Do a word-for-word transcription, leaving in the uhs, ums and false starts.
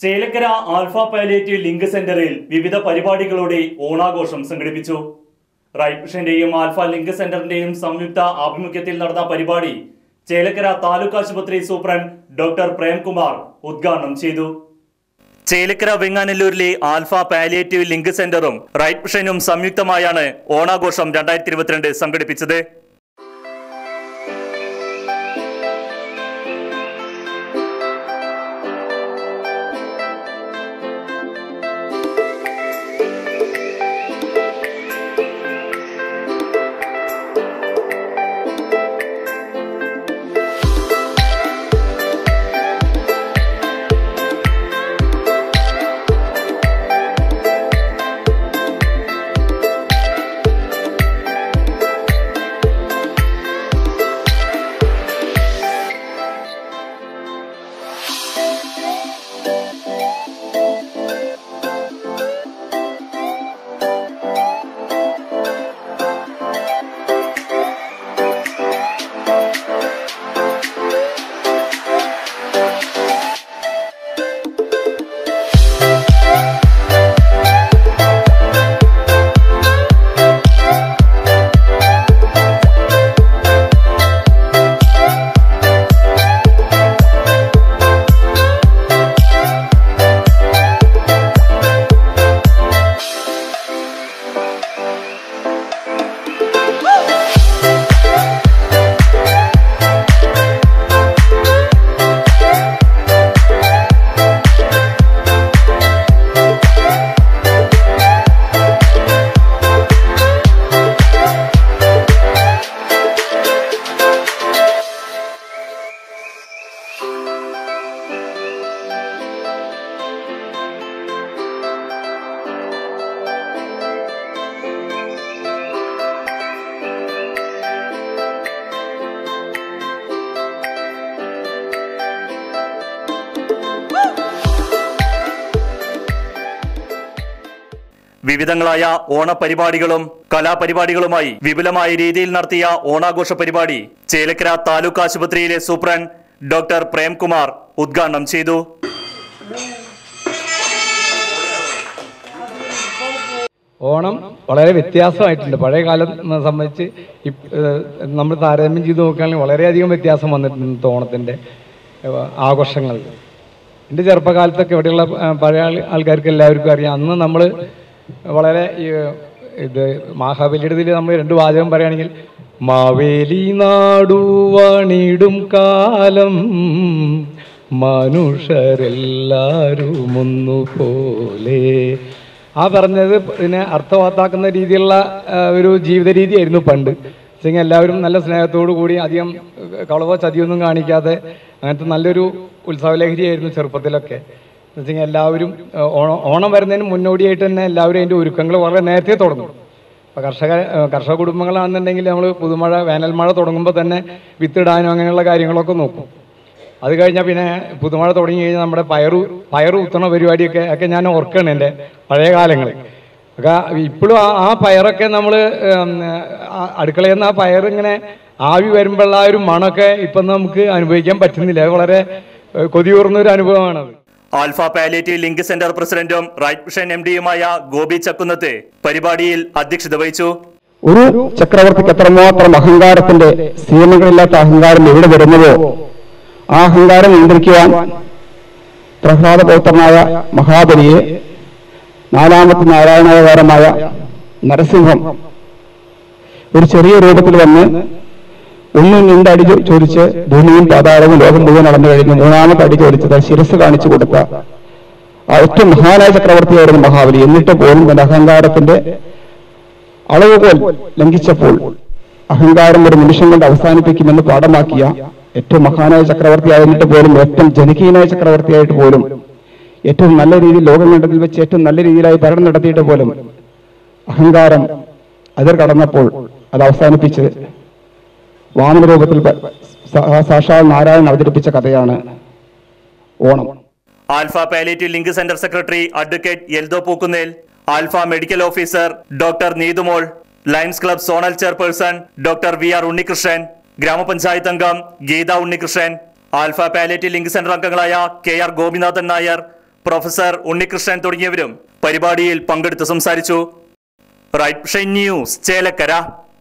Chelakkara alpha Palliative link സെന്ററിൽ വിവിധ പരിപാടികളോടെ ഓണാഘോഷം സംഘടിപ്പിച്ചു. റൈറ്റ് വിഷന്റെയും ആൽഫ ലിങ്ക് സെന്ററിന്റെയും സംയുക്ത ആഭിമുഖ്യത്തിൽ നടന്ന പരിപാടി ചേലക്കര താലൂക്ക് ആശുപത്രി സൂപ്രണ്ട് ഡോക്ടർ പ്രേംകുമാർ ഉദ്ഘാടനം ചെയ്തു. ചേലക്കര വെങ്ങാനല്ലൂരിലെ ആൽഫ പാലിയേറ്റീവ് ലിങ്ക് സെന്ററും റൈറ്റ് വിഷനും സംയുക്തമായാണ് ഓണാഘോഷം രണ്ടായിരത്തി ഇരുപത്തിരണ്ട് സംഘടിപ്പിച്ചത്. വിവിധങ്ങളായ ഓണപരിപാടികളും കലാപരിപാടികളുമായി വിപുലമായ രീതിയിൽ നടത്തിയ ഓണാഘോഷ പരിപാടി ചേലക്കര താലൂക്ക് ആശുപത്രിയിലെ സൂപ്രണ്ട് ഡോക്ടർ പ്രേംകുമാർ ഉദ്ഘാടനം ചെയ്തു. ഓണം വളരെ വ്യത്യാസമായിട്ടുണ്ട്. പഴയ കാലം സംബന്ധിച്ച് നമ്മൾ താരതമ്യം ചെയ്ത് നോക്കുകയാണെങ്കിൽ വളരെയധികം വ്യത്യാസം വന്നിട്ടുണ്ട് ഓണത്തിൻ്റെ ആഘോഷങ്ങൾ. എൻ്റെ ചെറുപ്പകാലത്തൊക്കെ ഇവിടെയുള്ള പഴയ ആൾക്കാർക്ക് എല്ലാവർക്കും അറിയാം, അന്ന് നമ്മൾ വളരെ ഇത് മഹാബലിയുടെ ഇതിൽ നമ്മൾ രണ്ട് വാചകം പറയുകയാണെങ്കിൽ, മാവേലി നാടുവാണിടും കാലം മനുഷ്യരെല്ലാവരും ഒന്നുപോലെ, ആ പറഞ്ഞത് പിന്നെ അർത്ഥവത്താക്കുന്ന രീതിയിലുള്ള ഒരു ജീവിത രീതിയായിരുന്നു പണ്ട്. വെച്ചെങ്കിൽ എല്ലാവരും നല്ല സ്നേഹത്തോടു കൂടി അധികം കളവോ ചതിയൊന്നും കാണിക്കാതെ അങ്ങനത്തെ നല്ലൊരു ഉത്സവലഹരിയായിരുന്നു ചെറുപ്പത്തിലൊക്കെ. എന്ന് വെച്ചെങ്കിൽ എല്ലാവരും ഓണം ഓണം വരുന്നതിന് മുന്നോടിയായിട്ട് തന്നെ എല്ലാവരും അതിൻ്റെ ഒരുക്കങ്ങൾ വളരെ നേരത്തെ തുടങ്ങും. ഇപ്പോൾ കർഷക കർഷക കുടുംബങ്ങളാണെന്നുണ്ടെങ്കിൽ നമ്മൾ പുതുമഴ വേനൽ മഴ തുടങ്ങുമ്പോൾ തന്നെ വിത്തിടാനും അങ്ങനെയുള്ള കാര്യങ്ങളൊക്കെ നോക്കും. അത് കഴിഞ്ഞാൽ പിന്നെ പുതുമഴ തുടങ്ങി കഴിഞ്ഞാൽ നമ്മുടെ പയറു പയറു കുത്തണ പരിപാടിയൊക്കെ ഒക്കെ ഞാൻ ഓർക്കുകയാണ് എൻ്റെ പഴയ കാലങ്ങളിൽ. ഒക്കെ ഇപ്പോഴും ആ ആ പയറൊക്കെ നമ്മൾ അടുക്കളയിൽ നിന്ന് ആ പയറിങ്ങനെ ആവി വരുമ്പോഴുള്ള ആ ഒരു മണമൊക്കെ ഇപ്പം നമുക്ക് അനുഭവിക്കാൻ പറ്റുന്നില്ല. അത് വളരെ കൊതിയൂർന്നൊരു അനുഭവമാണത്. ആൽഫ പാലിയേറ്റീവ് ലിങ്ക് സെന്റർ പ്രസിഡന്റും റൈറ്റ് വിഷൻ എം ഡിയുമായ ഗോപി ചക്കുന്നത്ത് പരിപാടിയിൽ അധ്യക്ഷത വഹിച്ചു. ഒരു ചക്രവർത്തിക്ക് എത്രമാത്രം അഹങ്കാരത്തിന്റെ സീമകളില്ലാത്ത അഹങ്കാരം എവിടെ വരുന്നതോ ആ അഹങ്കാരം നിയന്ത്രിക്കുവാൻ പ്രഹ്ലാദപൗത്രനായ മഹാബലിയെ നാലാമത്തെ നാരായണാവതാരമായ നരസിംഹം ഒരു ചെറിയ രൂപത്തിൽ വന്ന് ഒന്നും രണ്ടടി ചോദിച്ച് ഭൂമിയും പാതാളവും ലോകം മുഴുവൻ നടന്നു കഴിഞ്ഞ് മൂന്നാമത്തെ അടി ചോദിച്ചത് ശിരസ് കാണിച്ചു കൊടുത്ത ആ ഏറ്റവും മഹാനായ ചക്രവർത്തിയായിരുന്നു മഹാബലി. എന്നിട്ട് പോലും തന്റെ അഹങ്കാരത്തിന്റെ അളവുകോൽ ലംഘിച്ചപ്പോൾ അഹങ്കാരം ഒരു നിമിഷം കൊണ്ട് അവസാനിപ്പിക്കുമെന്ന് പാഠമാക്കിയ ഏറ്റവും മഹാനായ ചക്രവർത്തി ആയിട്ട് പോലും ഏറ്റവും ജനകീയനായ ചക്രവർത്തിയായിട്ട് പോലും ഏറ്റവും നല്ല രീതിയിൽ ലോകം കണ്ടതിൽ വെച്ച് ഏറ്റവും നല്ല രീതിയിലായി ഭരണം നടത്തിയിട്ട് പോലും അഹങ്കാരം അതിർ കടന്നപ്പോൾ അത് അവസാനിപ്പിച്ച് വാമന രൂപത്തിൽ സാക്ഷാൽ നാരായണൻ അവതരിപ്പിച്ച കഥയാണ് Onam. Alpha Palliative Link Centre secretary advocate Eldo Pookkunnel, Alpha medical officer doctor Neethumol, Lions club zonal chairperson doctor V R Unnikrishnan, ഗ്രാമപഞ്ചായത്ത് അംഗം ഗീത ഉണ്ണികൃഷ്ണൻ, ആൽഫ പാലിയേറ്റീവ് ലിങ്ക് സെന്റർ അംഗങ്ങളായ K R Gopinathan Nair, professor Unnikrishnan തുടങ്ങിയവരും പരിപാടിയിൽ പങ്കെടുത്ത് സംസാരിച്ചു. റൈറ്റ് ന്യൂസ് ചേലക്കര.